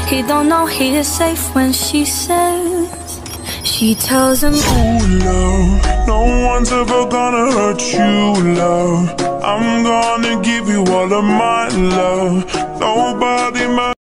He don't know he is safe when she says, she tells him, ooh, love, no one's ever gonna hurt you, love. I'm gonna give you all of my love. Nobody